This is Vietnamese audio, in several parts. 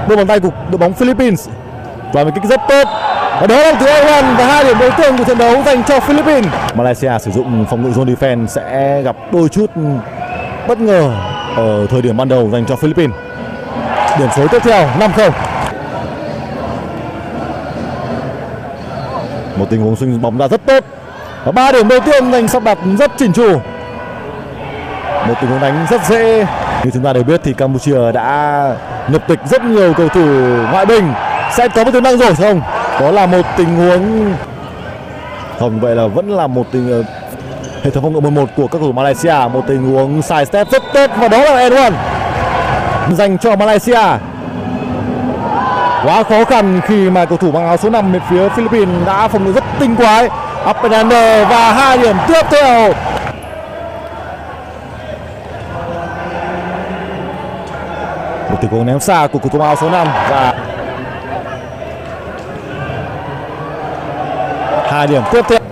đôi bàn tay của đội bóng Philippines và một kích rất tốt. Và đó là thứ A1 và 2 điểm đầu tiên của trận đấu dành cho Philippines. Malaysia sử dụng phòng ngự zone defense sẽ gặp đôi chút bất ngờ ở thời điểm ban đầu dành cho Philippines. Điểm số tiếp theo 5-0. Một tình huống swing bóng ra rất tốt. Và 3 điểm đầu tiên dành sắp đặt rất chỉnh chu. Một tình huống đánh rất dễ. Như chúng ta đều biết thì Campuchia đã nhập tịch rất nhiều cầu thủ ngoại binh. Sẽ có một tiềm năng rồi không? Đó là một tình huống không, vậy là vẫn là một tình hệ thống phòng ngự 1-1 của các cầu thủ Malaysia. Một tình huống side step rất tốt và đó là N1 dành cho Malaysia. Quá khó khăn khi mà cầu thủ mang áo số 5 bên phía Philippines đã phòng ngự rất tinh quái. Up and under và 2 điểm tiếp theo. Một tình huống ném xa của cầu thủ mang áo số 5 và 2 điểm tiếp theo.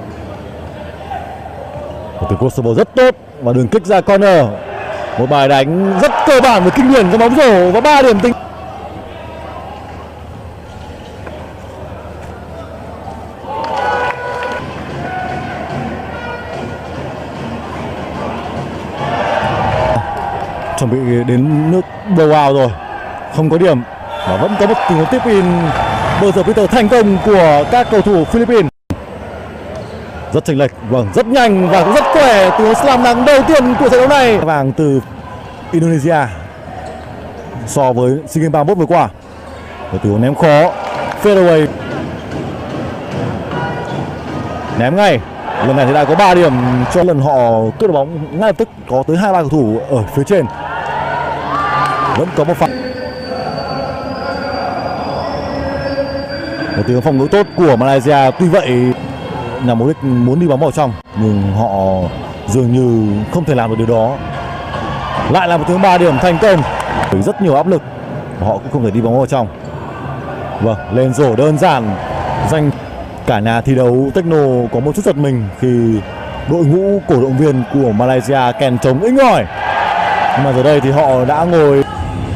Một tình huống rất tốt và đường kích ra corner. Một bài đánh rất cơ bản và kinh điển cho bóng rổ và 3 điểm tính. Chuẩn bị đến nước blowout rồi, không có điểm và vẫn có một tình huống tiếp in buzzer beater thành công của các cầu thủ Philippines. Rất chênh lệch, vâng, rất nhanh và cũng rất khỏe. Tình huống slam dunk đầu tiên của trận đấu này. Vàng từ Indonesia so với SEA Games 31 vừa qua. Và tình huống ném khó, fadeaway, ném ngay. Lần này thì đã có 3 điểm cho lần họ cướp được bóng ngay lập tức, có tới 2-3 cầu thủ ở phía trên. Vẫn có một pha. Một tiếng phòng ngự tốt của Malaysia, tuy vậy nhằm mục đích muốn đi bóng vào trong nhưng họ dường như không thể làm được điều đó. Lại là một tiếng 3 điểm thành công với rất nhiều áp lực và họ cũng không thể đi bóng vào trong. Vâng, lên rổ đơn giản dành. Cả nhà thi đấu Techno có một chút giật mình khi đội ngũ cổ động viên của Malaysia kèn trống inh ỏi. Nhưng mà giờ đây thì họ đã ngồi.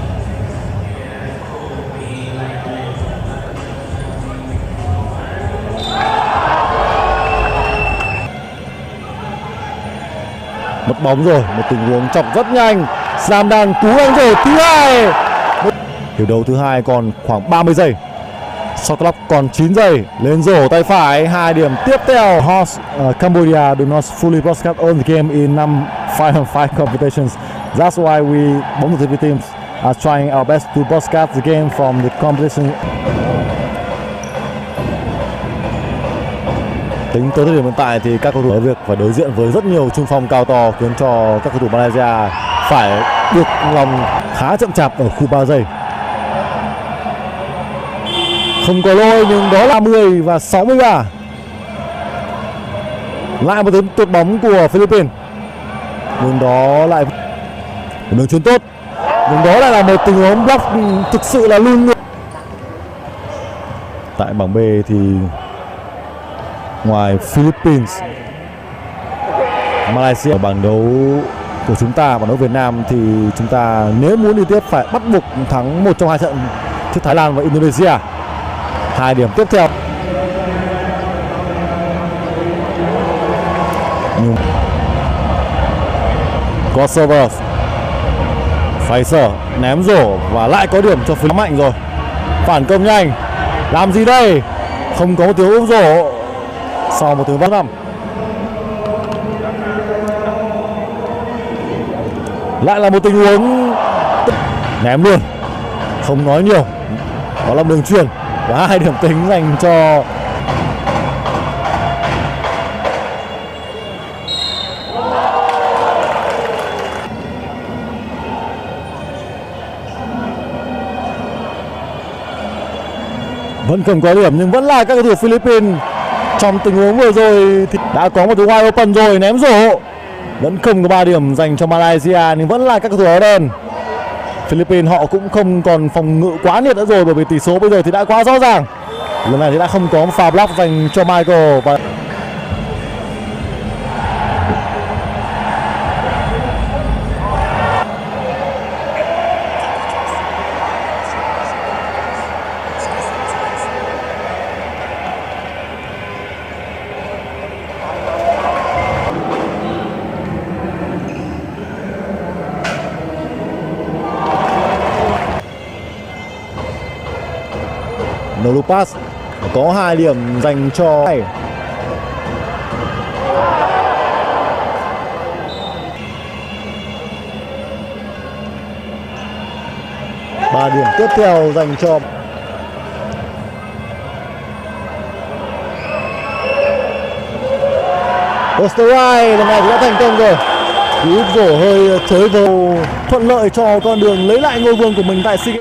Mất bóng rồi, một tình huống chọc rất nhanh. Slam dunk cú đánh rổ thứ hai. Hiệp đấu thứ hai còn khoảng 30 giây. Shot clock còn 9 giây. Lên rổ tay phải, 2 điểm tiếp theo. Host Cambodia do not fully broadcast on the game in 5-5 competitions. That's why we, both of the teams, are trying our best to broadcast the game from the competition. Tính tới thời điểm hiện tại thì các cầu thủ ở việc phải đối diện với rất nhiều trung phong cao to khiến cho các cầu thủ Malaysia phải buộc lòng khá chậm chạp ở khu 3 giây. Không có lỗi nhưng đó là 10 và 63. Lại một tiếng tuột bóng của Philippines. Nhưng đó lại một đường chuyền tốt. Nhưng đó lại là một tình huống block thực sự là luôn. Tại bảng B thì ngoài Philippines, Malaysia ở bảng đấu của chúng ta, bảng đấu Việt Nam thì chúng ta nếu muốn đi tiếp phải bắt buộc thắng một trong 2 trận trước Thái Lan và Indonesia. 2 điểm tiếp theo. Kosovo, Faisal ném rổ và lại có điểm cho phía mạnh rồi. Phản công nhanh. Làm gì đây? Không có một tiếng úp rổ sau một tiếng vắng năm. Lại là một tình huống ném luôn, không nói nhiều. Đó là đường chuyền và 2 điểm tính dành cho vẫn không có điểm nhưng vẫn là các cầu thủ Philippines. Trong tình huống vừa rồi thì đã có một thứ wide open rồi, ném rổ vẫn không có 3 điểm dành cho Malaysia nhưng vẫn là các cầu thủ áo đen. Philippines họ cũng không còn phòng ngự quá nhiệt nữa rồi bởi vì tỷ số bây giờ thì đã quá rõ ràng. Lần này thì đã không có một pha block dành cho Michael và Nolupas có 2 điểm dành cho 3 điểm tiếp theo dành cho Osterwald. Lần này thì đã thành công rồi. Cú rổ hơi chới vào thuận lợi cho con đường lấy lại ngôi vương của mình tại SEA Games.